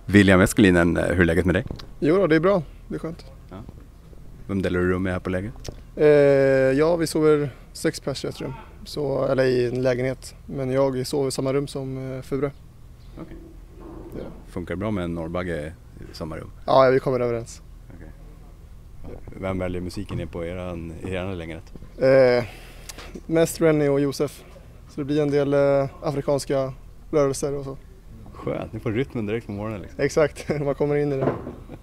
William Eskelinen, hur är läget med dig? Jo då, det är bra. Det är skönt. Ja. Vem delar du rum med här på läget? Ja, vi sover 6 pers i ett rum. Eller i en lägenhet. Men jag sover i samma rum som Fure. Okay. Ja. Funkar det bra med en norrbagge i samma rum? Ja, vi kommer överens. Okay. Vem väljer musiken i på er lägenhet? Mest Rennie och Josef. Så det blir en del afrikanska rörelser och så. Skönt, ni får rytmen direkt på morgonen. Liksom. Exakt, man kommer in i det.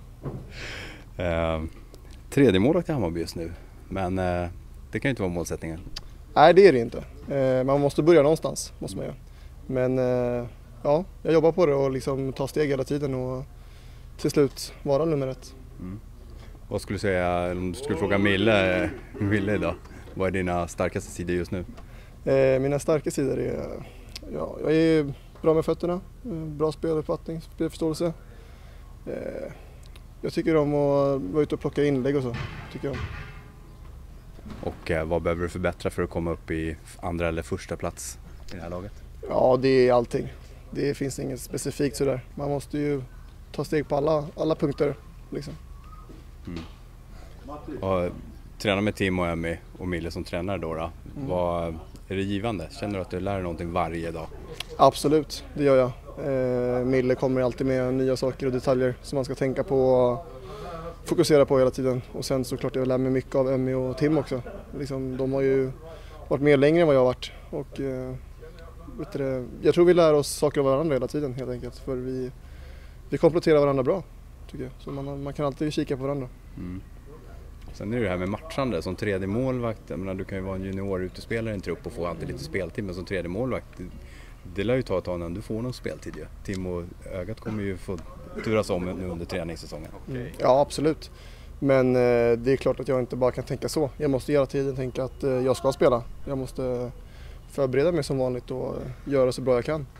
Tredje målet i Hammarby just nu, men det kan ju inte vara målsättningen. Nej, det är det inte. Man måste börja någonstans, måste man göra. Men ja, jag jobbar på det och liksom tar steg hela tiden och till slut vara nummer 1. Mm. Vad skulle du säga, om du skulle fråga Mille idag, vad är dina starkaste sidor just nu? Mina starka sidor är, ja, jag är bra med fötterna, bra speluppfattning, spelförståelse. Jag tycker om att vara ute och plocka inlägg och så, tycker jag. Och vad behöver du förbättra för att komma upp i andra eller första plats i det här laget? Ja, det är allting. Det finns inget specifikt sådär. Man måste ju ta steg på alla punkter liksom. Mm. Och träna med Tim och Emmy och Mille som tränare då. Vad är det givande? Känner du att du lär dig någonting varje dag? Absolut, det gör jag. Mille kommer alltid med nya saker och detaljer som man ska tänka på och fokusera på hela tiden. Och sen såklart jag lär mig mycket av Emmy och Tim också. Liksom, de har ju varit med längre än vad jag har varit. Och, jag tror vi lär oss saker av varandra hela tiden helt enkelt. För vi kompletterar varandra bra, tycker jag. Så man kan alltid kika på varandra. Mm. Sen är det här med matchande som tredje målvakt. Jag menar, du kan ju vara en junior utespelare i en trupp och få alltid lite speltid, men som tredje målvakt, det lär ju ta ett tag innan du får någon speltid. Ja. Tim och Ögat kommer ju få turas om nu under träningssäsongen. Ja, absolut. Men det är klart att jag inte bara kan tänka så. Jag måste hela tiden tänka att jag ska spela. Jag måste förbereda mig som vanligt och göra så bra jag kan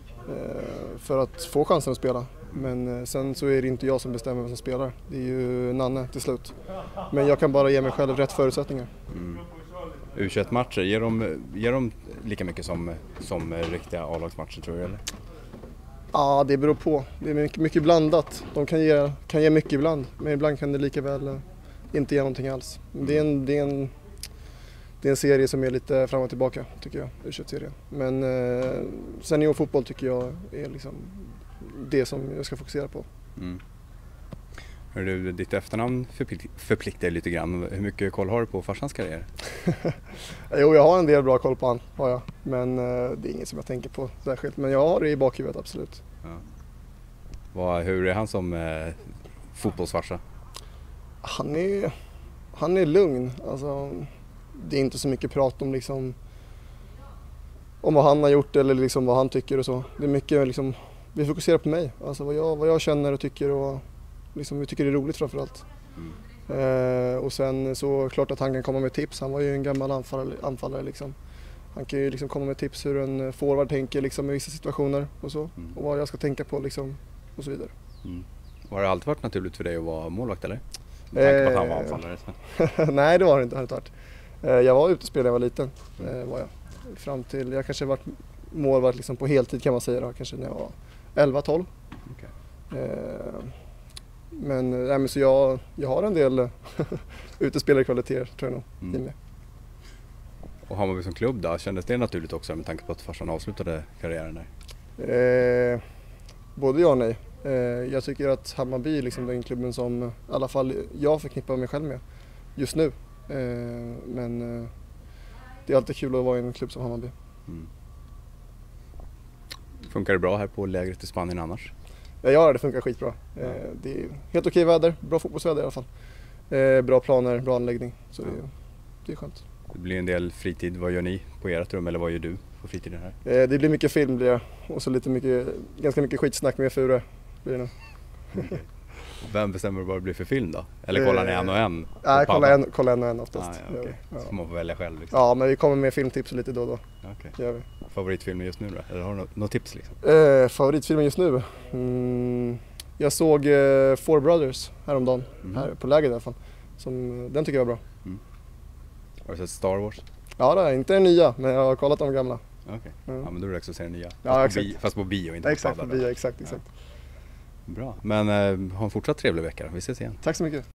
för att få chansen att spela. Men sen så är det inte jag som bestämmer vem som spelar. Det är ju Nanne till slut. Men jag kan bara ge mig själv rätt förutsättningar. Mm. U21-matcher, ger de lika mycket som riktiga A-lagsmatcher, tror du, eller? Ja, det beror på. Det är mycket blandat. De kan ge mycket ibland, men ibland kan det lika väl inte ge någonting alls. Det är en serie som är lite fram och tillbaka, tycker jag, U21-serien. Men seniorfotboll tycker jag är liksom det som jag ska fokusera på. Mm. Hör du, ditt efternamn förpliktar lite grann. Hur mycket koll har du på farsans karriär? Jo, jag har en del bra koll på han, har jag. Men det är inget som jag tänker på särskilt. Men jag har det i bakhuvudet, absolut. Ja. Hur är han som fotbollsfarsa? Han är lugn. Alltså, det är inte så mycket prat om liksom om vad han har gjort eller liksom vad han tycker och så. Det är mycket liksom, vi fokuserar på mig, alltså vad jag känner och tycker och liksom, vi tycker det är roligt framförallt. Och sen så klart att han kan komma med tips. Han var ju en gammal anfallare liksom. Han kan ju liksom komma med tips hur en forward tänker liksom, i vissa situationer och så. Och vad jag ska tänka på liksom, och så vidare. Har det alltid varit naturligt för dig att vara målvakt, eller? Med tanke på att han var anfallare. Nej, det var det inte. Jag var utespelare när jag var liten. Var jag. Fram till, jag kanske varit målvakt liksom på heltid kan man säga då, kanske när jag var 11-12. Okay. Men så jag har en del utespelarkvaliteter, tror jag nog. Och Hammarby som klubb då, kändes det naturligt också med tanke på att farsan avslutade karriären där? Både ja och nej. Jag tycker att Hammarby är liksom den klubben som i alla fall jag förknippar mig själv med just nu. Men det är alltid kul att vara i en klubb som Hammarby. Funkar det bra här på lägret i Spanien annars? Ja, det funkar skitbra. Det är helt okej väder, bra fotbollsväder i alla fall. Bra planer, bra anläggning, så det är skönt. Det blir en del fritid. Vad gör ni på ert rum, eller vad gör du på fritiden här? Det blir mycket film blir det, och så ganska mycket skitsnack med Fure blir det nu. Vem bestämmer vad det blir för film då? Eller kollar ni en och en? Nej, kolla en och en oftast. Okay. Så man får välja själv liksom. Ja, men vi kommer med filmtips lite då och då. Okay. Gör vi. Favoritfilmen just nu då? Eller har du något tips liksom? Favoritfilmen just nu? Jag såg Four Brothers häromdagen, här på läget i alla fall. Den tycker jag var bra. Har du sett Star Wars? Ja, det är inte den nya, men jag har kollat de gamla. Okej, ja, men då är det också att se den nya. Ja, fast på bio, inte exakt, på bio, exakt. Bra. Men ha en fortsatt trevlig vecka. Vi ses igen. Tack så mycket.